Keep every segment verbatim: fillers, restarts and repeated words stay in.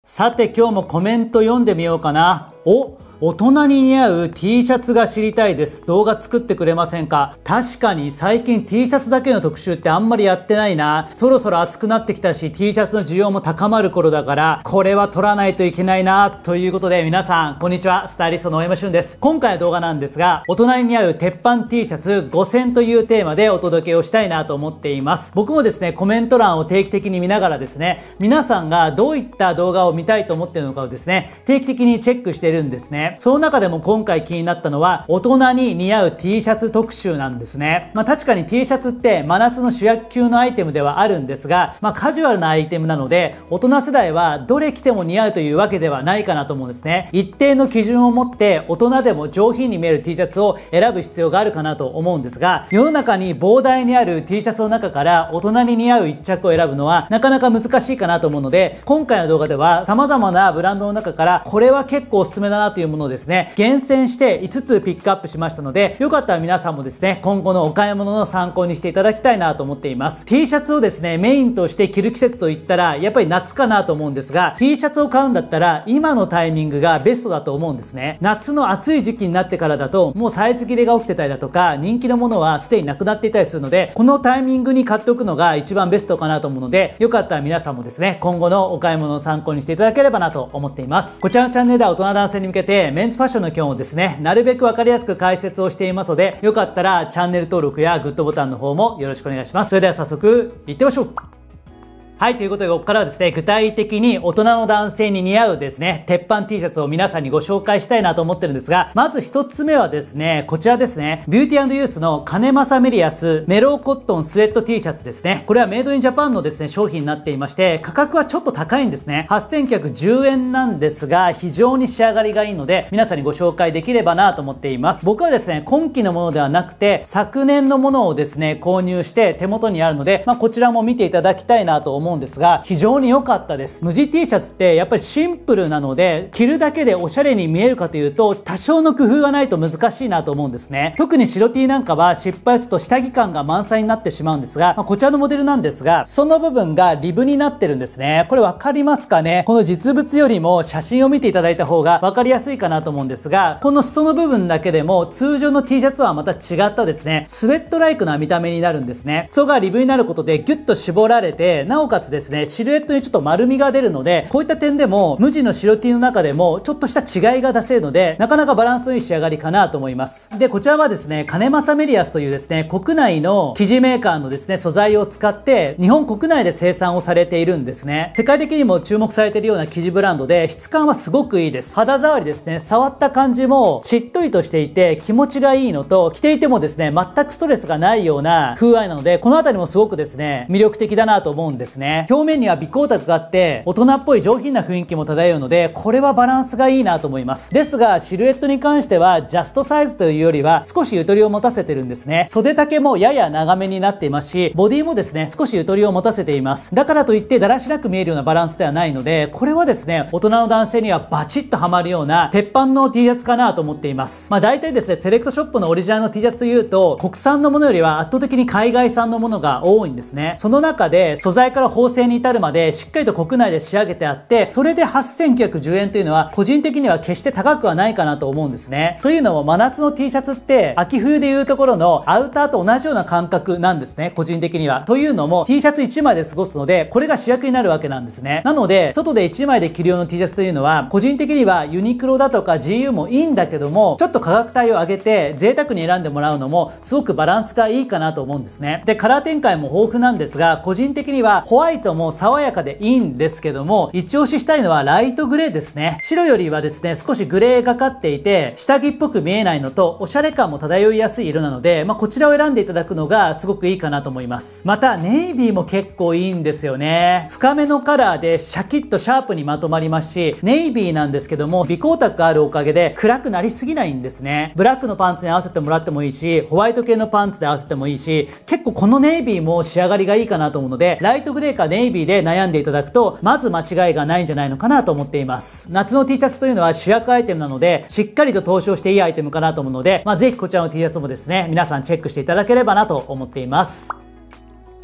さて今日もコメント読んでみようかな。お大人に似合う T シャツが知りたいです。動画作ってくれませんか？確かに最近 T シャツだけの特集ってあんまりやってないな。そろそろ暑くなってきたし T シャツの需要も高まる頃だからこれは撮らないといけないなということで、皆さんこんにちは、スタイリストの大山俊です。今回の動画なんですが、大人に似合う鉄板 T シャツごせんというテーマでお届けをしたいなと思っています。僕もですねコメント欄を定期的に見ながらですね、皆さんがどういった動画を見たいと思っているのかをですね定期的にチェックしているんですね。その中でも今回気になったのは大人に似合う T シャツ特集なんですね。まあ確かに T シャツって真夏の主役級のアイテムではあるんですが、まあカジュアルなアイテムなので大人世代はどれ着ても似合うというわけではないかなと思うんですね。一定の基準を持って大人でも上品に見える T シャツを選ぶ必要があるかなと思うんですが、世の中に膨大にある T シャツの中から大人に似合う一着を選ぶのはなかなか難しいかなと思うので、今回の動画では様々なブランドの中からこれは結構おすすめだなというものをですね厳選していつつピックアップしましたので、よかったら皆さんもですね今後のお買い物の参考にしていただきたいなと思っています。 T シャツをですねメインとして着る季節といったらやっぱり夏かなと思うんですが、 T シャツを買うんだったら今のタイミングがベストだと思うんですね。夏の暑い時期になってからだともうサイズ切れが起きてたりだとか人気のものはすでになくなっていたりするので、このタイミングに買っておくのが一番ベストかなと思うので、よかったら皆さんもですね今後のお買い物の参考にしていただければなと思っています。こちらのチャンネルでは大人男性に向けてメンズファッションの基本をですねなるべく分かりやすく解説をしていますので、よかったらチャンネル登録やグッドボタンの方もよろしくお願いします。それでは早速いってみましょう。はい、ということで、ここからはですね、具体的に大人の男性に似合うですね、鉄板 T シャツを皆さんにご紹介したいなと思ってるんですが、まず一つ目はですね、こちらですね、ビューティー&ユースの金正メリアスメローコットンスウェット T シャツですね。これはメイドインジャパンのですね、商品になっていまして、価格はちょっと高いんですね。はっせんきゅうひゃくじゅうえんなんですが、非常に仕上がりがいいので、皆さんにご紹介できればなと思っています。僕はですね、今期のものではなくて、昨年のものをですね、購入して手元にあるので、まあ、こちらも見ていただきたいなと思うんですが、非常に非常に良かったです。無地 T シャツってやっぱりシンプルなので着るだけでおしゃれに見えるかというと多少の工夫がないと難しいなと思うんですね。特に白 T なんかは失敗すると下着感が満載になってしまうんですが、まあ、こちらのモデルなんですがその部分がリブになってるんですね。これ分かりますかね。この実物よりも写真を見ていただいた方が分かりやすいかなと思うんですが、この裾の部分だけでも通常の T シャツとはまた違ったですねスウェットライクな見た目になるんですね。裾がリブになることでギュッと絞られて、なおかつですねシルエットにちょっと丸みが出るので、こういった点でも無地の白 T の中でもちょっとした違いが出せるので、なかなかバランスのいい仕上がりかなと思います。でこちらはですね金正メリアスというですね国内の生地メーカーのですね素材を使って日本国内で生産をされているんですね。世界的にも注目されているような生地ブランドで質感はすごくいいです。肌触りですね、触った感じもしっとりとしていて気持ちがいいのと、着ていてもですね全くストレスがないような風合いなので、この辺りもすごくですね魅力的だなと思うんですね。表面には微光沢があって大人っぽい上品な雰囲気も漂うので、これはバランスがいいなと思います。ですがシルエットに関してはジャストサイズというよりは少しゆとりを持たせてるんですね。袖丈もやや長めになっていますし、ボディもですね少しゆとりを持たせています。だからといってだらしなく見えるようなバランスではないので、これはですね大人の男性にはバチッとハマるような鉄板の T シャツかなと思っています。まあ大体ですねセレクトショップのオリジナルの T シャツというと国産のものよりは圧倒的に海外産のものが多いんですね。その中で素材から縫製に至るまでしっかりと国内で仕上げてあって、それではっせんきゅうひゃくじゅうえんというのは個人的には決して高くはないかなと思うんですね。というのも真夏の T シャツって秋冬でいうところのアウターと同じような感覚なんですね、個人的には。というのも T シャツいちまいで過ごすのでこれが主役になるわけなんですね。なので外でいちまいで着る用の T シャツというのは個人的にはユニクロだとか ジーユー もいいんだけども、ちょっと価格帯を上げて贅沢に選んでもらうのもすごくバランスがいいかなと思うんですね。でカラー展開も豊富なんですが、個人的にはホワイトも爽やかでいいんですけども、一押ししたいのはライトグレーですね。白よりはですね少しグレーがかっていて下着っぽく見えないのとおしゃれ感も漂いやすい色なので、まあ、こちらを選んでいただくのがすごくいいかなと思います。またネイビーも結構いいんですよね。深めのカラーでシャキッとシャープにまとまりますし、ネイビーなんですけども微光沢があるおかげで暗くなりすぎないんですね。ブラックのパンツに合わせてもらってもいいし、ホワイト系のパンツで合わせてもいいし、結構このネイビーも仕上がりがいいかなと思うので、ライトグレーかネイビーで悩んでいただくとまず間違いがないんじゃないのかなと思っています。夏の T シャツというのは主役アイテムなのでしっかりと登場していいアイテムかなと思うので、まあ、ぜひこちらの T シャツもですね皆さんチェックしていただければなと思っています。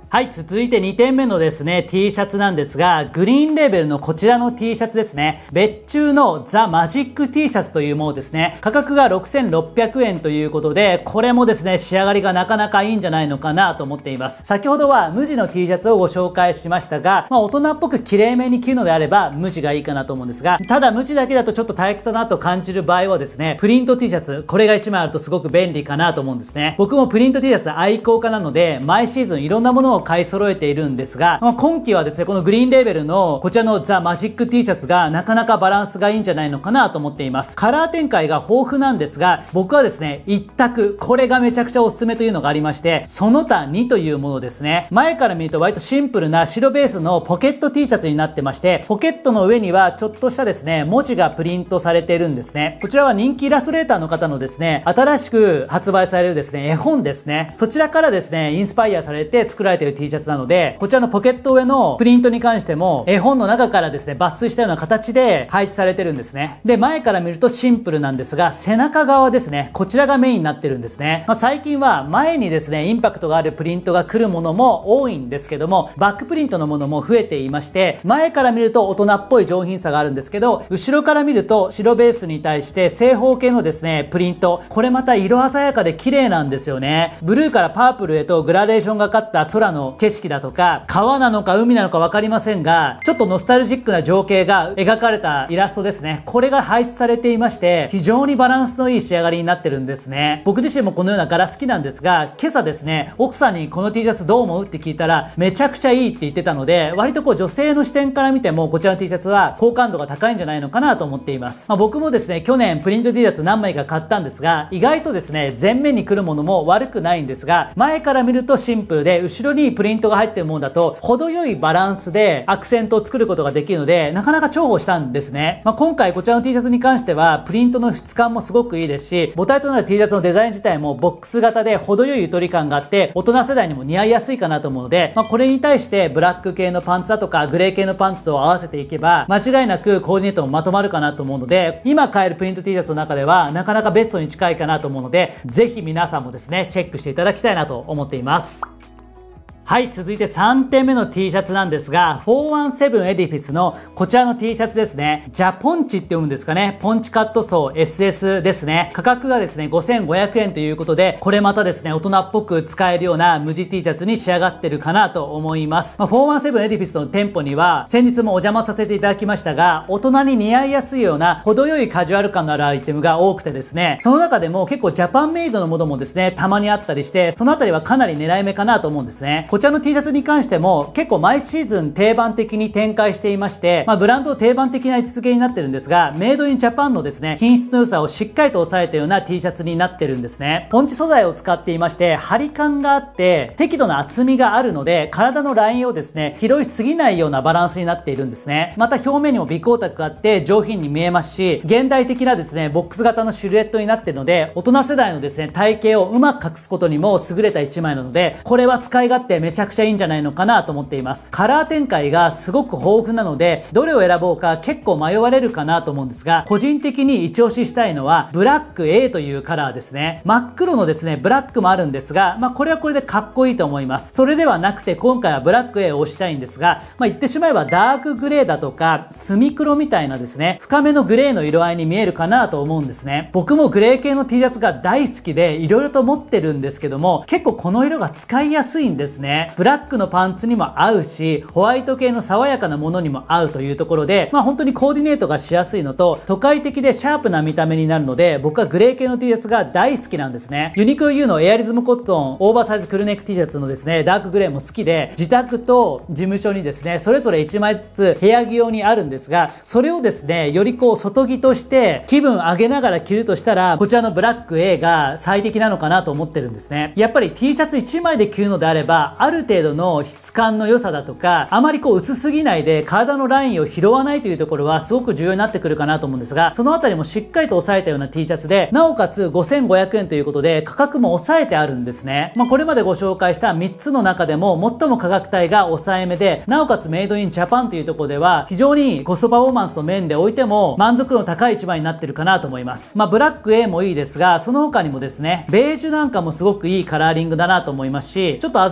はい、続いてにてんめのですね、T シャツなんですが、グリーンレーベルのこちらの T シャツですね。別注のザ・マジック T シャツというものですね。価格がろくせんろっぴゃくえんということで、これもですね、仕上がりがなかなかいいんじゃないのかなと思っています。先ほどは無地の T シャツをご紹介しましたが、まあ大人っぽく綺麗めに着るのであれば無地がいいかなと思うんですが、ただ無地だけだとちょっと退屈だなと感じる場合はですね、プリント T シャツ、これがいちまいあるとすごく便利かなと思うんですね。僕もプリント T シャツ愛好家なので、毎シーズンいろんなものを買い揃えているんですが、まあ、今季はですね、このグリーンレーベルのこちらのザ・マジック T シャツがなかなかバランスがいいんじゃないのかなと思っています。カラー展開が豊富なんですが、僕はですね、一択、これがめちゃくちゃおすすめというのがありまして、その他にというものですね。前から見ると割とシンプルな白ベースのポケット T シャツになってまして、ポケットの上にはちょっとしたですね、文字がプリントされているんですね。こちらは人気イラストレーターの方のですね、新しく発売されるですね、絵本ですね。そちらからですね、インスパイアされて作られている T シャツなので、こちらのポケット上のプリントに関しても、絵本の中からですね、抜粋したような形で配置されてるんですね。で、前から見るとシンプルなんですが、背中側ですね、こちらがメインになってるんですね。まあ、最近は前にですね、インパクトがあるプリントが来るものも多いんですけども、バックプリントのものも増えていまして、前から見ると大人っぽい上品さがあるんですけど、後ろから見ると白ベースに対して正方形のですね、プリント、これまた色鮮やかで綺麗なんですよね。ブルーからパープルへとグラデーションがかった空の景色だとか、川なのか海なのか分かりませんが、ちょっとノスタルジックな情景が描かれたイラストですね。これが配置されていまして、非常にバランスのいい仕上がりになってるんですね。僕自身もこのような柄好きなんですが、今朝ですね、奥さんにこの T シャツどう思うって聞いたら、めちゃくちゃいいって言ってたので、割とこう女性の視点から見ても、こちらの T シャツは好感度が高いんじゃないのかなと思っています。まあ、僕もですね、去年プリント T シャツ何枚か買ったんですが、意外とですね、前面に来るものも悪くないんですが、前から見るとシンプルで、後ろにプリントが入っているものだと、程よいバランスでアクセントを作ることができるので、なかなか重宝したんですね。まあ、今回こちらの T シャツに関しては、プリントの質感もすごくいいですし、母体となる T シャツのデザイン自体もボックス型で程よいゆとり感があって、大人世代にも似合いやすいかなと思うので、まあ、これに対してブラック系のパンツだとか、グレー系のパンツを合わせていけば、間違いなくコーディネートもまとまるかなと思うので、今買えるプリント T シャツの中では、なかなかベストに近いかなと思うので、ぜひ皆さんもですね、チェックしていただきたいなと思っています。はい、続いてさんてんめの T シャツなんですが、よんじゅうななエディフィスのこちらの T シャツですね。ジャポンチって読むんですかね。ポンチカットソー エスエス ですね。価格がですね、ごせんごひゃくえんということで、これまたですね、大人っぽく使えるような無地 T シャツに仕上がってるかなと思います。まあ、よんじゅうななエディフィスの店舗には、先日もお邪魔させていただきましたが、大人に似合いやすいような程よいカジュアル感のあるアイテムが多くてですね、その中でも結構ジャパンメイドのものもですね、たまにあったりして、そのあたりはかなり狙い目かなと思うんですね。こちらの T シャツに関してに関しても結構毎シーズン定番的に展開していまして、まあ、ブランド定番的な位置づけになってるんですが、メイドインジャパンのですね、品質の良さをしっかりと抑えたような T シャツになってるんですね。ポンチ素材を使っていまして、張り感があって、適度な厚みがあるので、体のラインをですね、広いすぎないようなバランスになっているんですね。また表面にも微光沢があって上品に見えますし、現代的なですね、ボックス型のシルエットになっているので、大人世代のですね、体型をうまく隠すことにも優れた一枚なので、これは使い勝手めちゃくちゃいいんじゃないのかなと思っています。カラー展開がすごく豊富なので、どれを選ぼうか結構迷われるかなと思うんですが、個人的に一押ししたいのは、ブラック A というカラーですね。真っ黒のですね、ブラックもあるんですが、まあこれはこれでかっこいいと思います。それではなくて、今回はブラック A を押したいんですが、まあ言ってしまえばダークグレーだとか、スミ黒みたいなですね、深めのグレーの色合いに見えるかなと思うんですね。僕もグレー系の T シャツが大好きで、いろいろと持ってるんですけども、結構この色が使いやすいんですね。ブラックのパンツにも合うし、ホワイト系の爽やかなものにも合うというところで、まあ本当にコーディネートがしやすいのと、都会的でシャープな見た目になるので、僕はグレー系の T シャツが大好きなんですね。ユニクロ U のエアリズムコットンオーバーサイズクルーネック T シャツのですね、ダークグレーも好きで、自宅と事務所にですね、それぞれいちまいずつ部屋着用にあるんですが、それをですね、よりこう外着として気分上げながら着るとしたら、こちらのブラック A が最適なのかなと思ってるんですね。やっぱり T シャツいちまいで着るのであれば、ある程度の質感の良さだとか、あまりこう薄すぎないで体のラインを拾わないというところはすごく重要になってくるかなと思うんですが、そのあたりもしっかりと抑えたような T シャツで、なおかつごせんごひゃくえんということで価格も抑えてあるんですね。まあ、これまでご紹介したみっつの中でも最も価格帯が抑えめで、なおかつメイドインジャパンというところでは非常にコストパフォーマンスの面でおいても満足度の高い一枚になってるかなと思います。まあ、ブラック A もいいですが、その他にもですね、ベージュなんかもすごくいいカラーリングだなと思いますし、ちょっと鮮やかな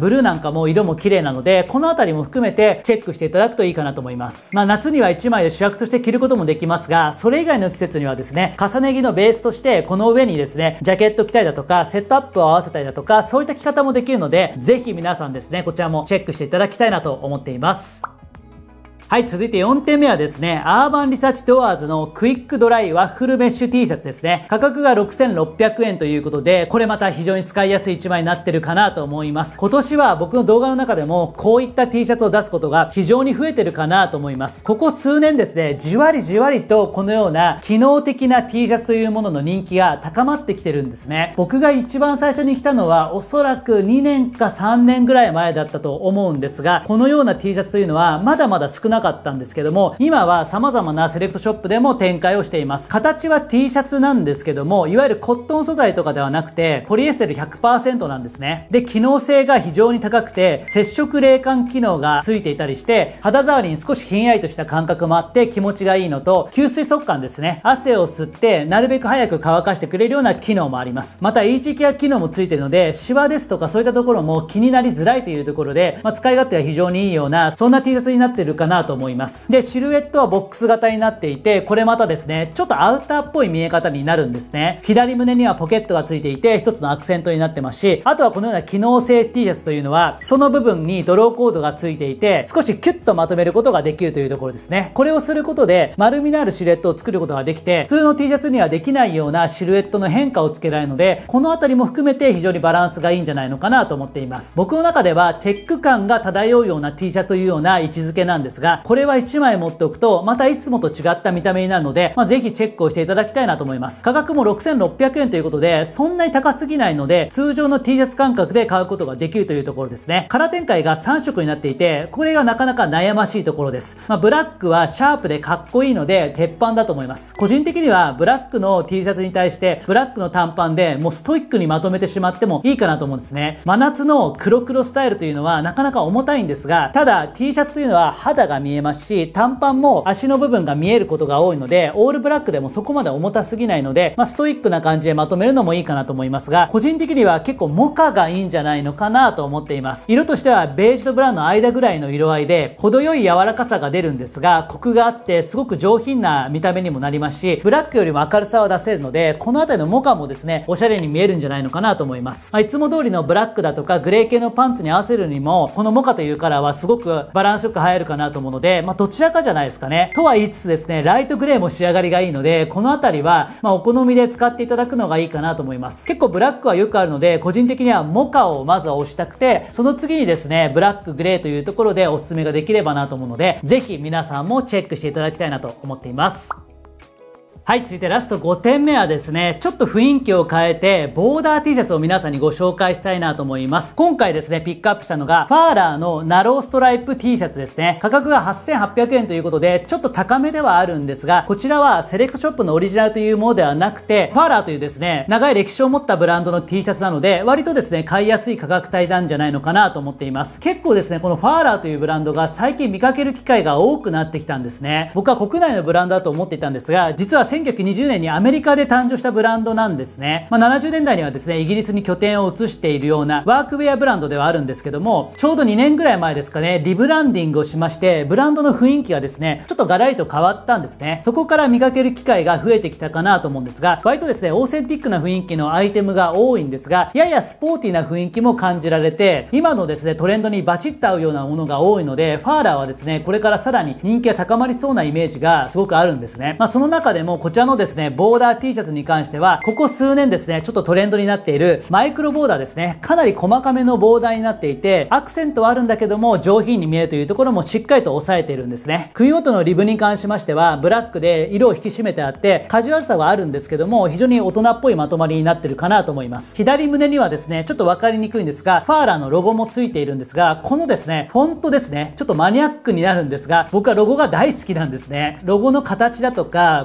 ブルーなんかも色も綺麗なので、このあたりも含めてチェックしていただくといいかなと思います。まあ夏にはいちまいで主役として着ることもできますが、それ以外の季節にはですね、重ね着のベースとしてこの上にですね、ジャケット着たりだとか、セットアップを合わせたりだとか、そういった着方もできるので、ぜひ皆さんですね、こちらもチェックしていただきたいなと思っています。はい、続いてよんてんめはですね、アーバンリサーチドアーズのクイックドライワッフルメッシュ T シャツですね。価格がろくせんろっぴゃくえんということで、これまた非常に使いやすいいちまいになってるかなと思います。今年は僕の動画の中でも、こういった T シャツを出すことが非常に増えてるかなと思います。ここ数年ですね、じわりじわりとこのような機能的な T シャツというものの人気が高まってきてるんですね。僕が一番最初に来たのは、おそらくにねんかさんねんぐらい前だったと思うんですが、このような T シャツというのはまだまだ少なかったんですけども、今は様々なセレクトショップでも展開をしています。形は T シャツなんですけども、いわゆるコットン素材とかではなくて、ポリエステル ひゃくパーセント なんですね。で、機能性が非常に高くて、接触冷感機能がついていたりして、肌触りに少しひんやりとした感覚もあって気持ちがいいのと、吸水速乾ですね。汗を吸って、なるべく早く乾かしてくれるような機能もあります。また、イージーケア機能もついているので、シワですとかそういったところも気になりづらいというところで、まあ、使い勝手が非常にいいような、そんな T シャツになっているかなと思います。で、シルエットはボックス型になっていて、これまたですね、ちょっとアウターっぽい見え方になるんですね。左胸にはポケットがついていて、一つのアクセントになってますし、あとはこのような機能性 T シャツというのは、その部分にドローコードがついていて、少しキュッとまとめることができるというところですね。これをすることで、丸みのあるシルエットを作ることができて、普通の T シャツにはできないようなシルエットの変化をつけられるので、このあたりも含めて非常にバランスがいいんじゃないのかなと思っています。僕の中では、テック感が漂うような T シャツというような位置づけなんですが、これはいちまい持っておくと、またいつもと違った見た目になるので、まあ、ぜひチェックをしていただきたいなと思います。価格もろくせんろっぴゃくえんということで、そんなに高すぎないので、通常の T シャツ感覚で買うことができるというところですね。カラー展開がさんしょくになっていて、これがなかなか悩ましいところです。まあ、ブラックはシャープでかっこいいので、鉄板だと思います。個人的には、ブラックの T シャツに対して、ブラックの短パンでもうストイックにまとめてしまってもいいかなと思うんですね。真夏の黒黒スタイルというのはなかなか重たいんですが、ただ T シャツというのは肌が見えますし、短パンも足の部分が見えることが多いので、オールブラックでもそこまで重たすぎないので、まあ、ストイックな感じでまとめるのもいいかなと思いますが、個人的には結構モカがいいんじゃないのかなと思っています。色としてはベージュとブラウンの間ぐらいの色合いで、程よい柔らかさが出るんですが、コクがあってすごく上品な見た目にもなりますし、ブラックよりも明るさを出せるので、このあたりのモカもですね、おしゃれに見えるんじゃないのかなと思います。まあ、いつも通りのブラックだとかグレー系のパンツに合わせるにも、このモカというカラーはすごくバランスよく映えるかなと思うので、まあ、どちらかじゃないですかね。とは言いつつですね、ライトグレーも仕上がりがいいので、このあたりは、まあ、お好みで使っていただくのがいいかなと思います。結構ブラックはよくあるので、個人的にはモカをまずは押したくて、その次にですね、ブラック、グレーというところでおすすめができればなと思うので、ぜひ皆さんもチェックしていただきたいなと思っています。はい、続いてラストごてんめはですね、ちょっと雰囲気を変えて、ボーダー T シャツを皆さんにご紹介したいなと思います。今回ですね、ピックアップしたのが、ファーラーのナローストライプ T シャツですね。価格がはっせんはっぴゃくえんということで、ちょっと高めではあるんですが、こちらはセレクトショップのオリジナルというものではなくて、ファーラーというですね、長い歴史を持ったブランドの T シャツなので、割とですね、買いやすい価格帯なんじゃないのかなと思っています。結構ですね、このファーラーというブランドが最近見かける機会が多くなってきたんですね。僕は国内のブランドだと思っていたんですが、実はせんきゅうひゃくにじゅうねんにアメリカで誕生したブランドなんですね。まあ、ななじゅうねんだいにはですね、イギリスに拠点を移しているようなワークウェアブランドではあるんですけども、ちょうどにねんぐらい前ですかね、リブランディングをしまして、ブランドの雰囲気がですね、ちょっとガラリと変わったんですね。そこから見かける機会が増えてきたかなと思うんですが、割とですね、オーセンティックな雰囲気のアイテムが多いんですが、ややスポーティーな雰囲気も感じられて、今のですね、トレンドにバチッと合うようなものが多いので、ファーラーはですね、これからさらに人気が高まりそうなイメージがすごくあるんですね。まあ、その中でもこちらのですね、ボーダー T シャツに関しては、ここ数年ですね、ちょっとトレンドになっているマイクロボーダーですね。かなり細かめのボーダーになっていて、アクセントはあるんだけども、上品に見えるというところもしっかりと抑えているんですね。首元のリブに関しましては、ブラックで色を引き締めてあって、カジュアルさはあるんですけども、非常に大人っぽいまとまりになってるかなと思います。左胸にはですね、ちょっとわかりにくいんですが、ファーラーのロゴもついているんですが、このですね、フォントですね、ちょっとマニアックになるんですが、僕はロゴが大好きなんですね。ロゴの形だとか、文字の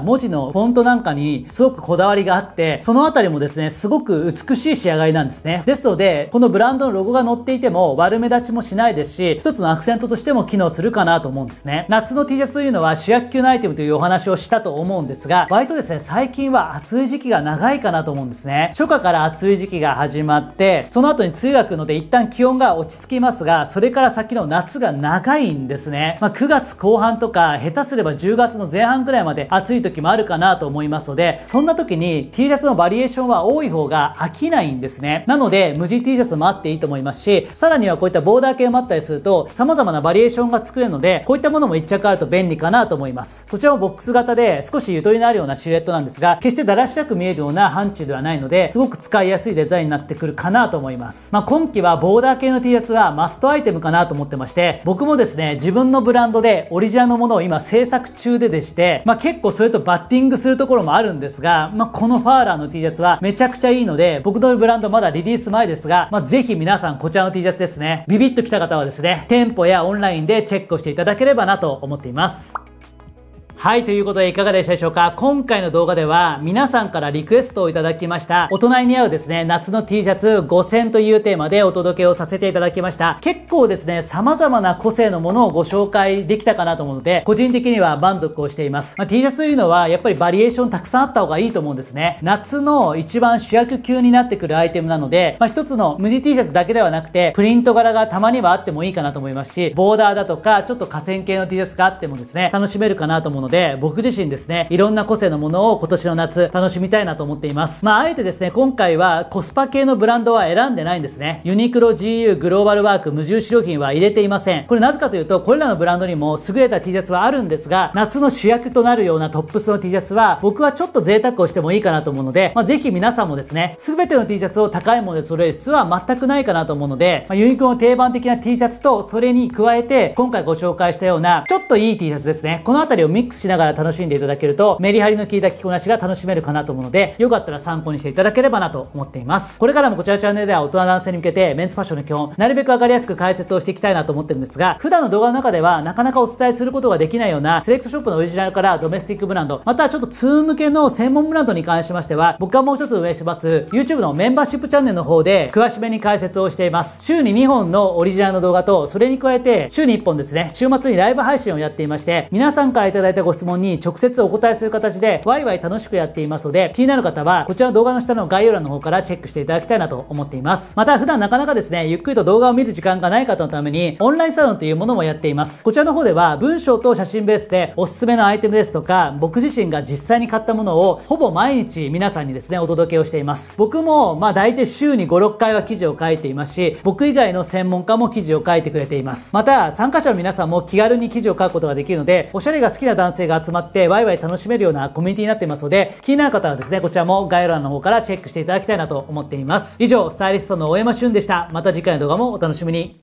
のフォントなんかにすごくこだわりがあって、そのあたりもですね、すごく美しい仕上がりなんですね。ですので、このブランドのロゴが載っていても悪目立ちもしないですし、一つのアクセントとしても機能するかなと思うんですね。夏の T シャツというのは主役級のアイテムというお話をしたと思うんですが、割とですね、最近は暑い時期が長いかなと思うんですね。初夏から暑い時期が始まって、その後に梅雨が来るので一旦気温が落ち着きますが、それから先の夏が長いんですね。まあ、くがつこう半とか、下手すればじゅうがつの前半くらいまで暑い時もあるかなと思いますので、そんな時に T シャツのバリエーションは多い方が飽きないんですね。なので、無地 T シャツもあっていいと思いますし、さらにはこういったボーダー系もあったりすると、様々なバリエーションが作れるので、こういったものも一着あると便利かなと思います。こちらもボックス型で少しゆとりのあるようなシルエットなんですが、決してだらしなく見えるような範疇ではないので、すごく使いやすいデザインになってくるかなと思います。まあ、今季はボーダー系の T シャツはマストアイテムかなと思ってまして、僕もですね、自分のブランドでオリジナルのものを今制作中ででして、まあ、結構それとバッティングするところもあるんですが、まあ、このファーラーの T シャツはめちゃくちゃいいので、僕のブランドまだリリース前ですが、まあ、ぜひ皆さんこちらの T シャツですね、ビビッときた方はですね、店舗やオンラインでチェックをしていただければなと思っています。はい、ということでいかがでしたでしょうか。今回の動画では皆さんからリクエストをいただきました大人に似合うですね、夏の T シャツごせんというテーマでお届けをさせていただきました。結構ですね、様々な個性のものをご紹介できたかなと思うので、個人的には満足をしています。まあ、T シャツというのはやっぱりバリエーションたくさんあった方がいいと思うんですね。夏の一番主役級になってくるアイテムなので、まあ、一つの無地 T シャツだけではなくて、プリント柄がたまにはあってもいいかなと思いますし、ボーダーだとか、ちょっと河川系の T シャツがあってもですね、楽しめるかなと思うので、僕自身ですね、いろんな個性のものを今年の夏楽しみたいなと思っています。まあ、あえてですね、今回はコスパ系のブランドは選んでないんですね。ユニクロ、ジーユー、グローバルワーク、無印良品は入れていません。これなぜかというと、これらのブランドにも優れた T シャツはあるんですが、夏の主役となるようなトップスの T シャツは、僕はちょっと贅沢をしてもいいかなと思うので、まあ、ぜひ皆さんもですね、すべての T シャツを高いもので揃える必要は全くないかなと思うので、まあ、ユニクロの定番的な T シャツと、それに加えて、今回ご紹介したような、ちょっといい T シャツですね。このあたりをミックスしながら楽しんでいただけると、メリハリの効いた着こなしが楽しめるかなと思うので、よかったら参考にしていただければなと思っています。これからもこちらのチャンネルでは大人男性に向けてメンズファッションの基本、なるべくわかりやすく解説をしていきたいなと思ってるんですが、普段の動画の中ではなかなかお伝えすることができないようなセレクトショップのオリジナルからドメスティックブランド、またはちょっとツー向けの専門ブランドに関しましては、僕がもう一つ運営してます YouTube のメンバーシップチャンネルの方で詳しめに解説をしています。週ににほんのオリジナルの動画と、それに加えて週にいっぽんですね、週末にライブ配信をやっていまして、皆さんからいただいたご質問に直接お答えする形でワイワイ楽しくやっていますので、気になる方はこちらの動画の下の概要欄の方からチェックしていただきたいなと思っています。また普段なかなかですね、ゆっくりと動画を見る時間がない方のためにオンラインサロンというものもやっています。こちらの方では文章と写真ベースでおすすめのアイテムですとか、僕自身が実際に買ったものをほぼ毎日皆さんにですね、お届けをしています。僕もまあ大体週にご、ろっかいは記事を書いていますし、僕以外の専門家も記事を書いてくれています。また参加者の皆さんも気軽に記事を書くことができるので、おしゃれが好きな男性が集まってワイワイ楽しめるようなコミュニティになっていますので、気になる方はですね、こちらも概要欄の方からチェックしていただきたいなと思っています。以上、スタイリストの大山俊でした。また次回の動画もお楽しみに。